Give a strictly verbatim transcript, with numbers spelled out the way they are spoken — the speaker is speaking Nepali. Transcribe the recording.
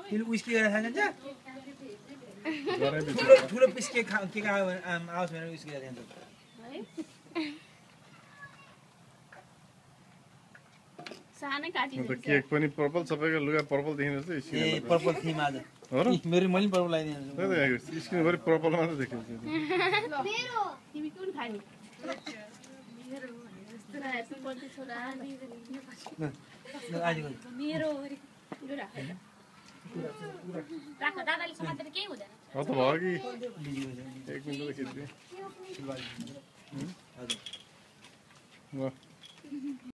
तिमीले उइस्की गरेर खान्छ ठुलो ठुलो पिस के खा के खायो भने आओस् भनेर उइस्की गरेर खान्छ सानै काटिदिन्छ केक पनि पर्पल सबैको लुगा पर्पल देखिन्छ ए पर्पल थिम आज हो र मेरो मैले पर्पल लगाइदिन्छु स्किन भरि पर्पल मात्र देखिन्छ मेरो तिमी कुन खाने मेरो राख दादाले समातेर केही हुँदैन हो त भयो कि एक मिनेट खिच्दिए हजुर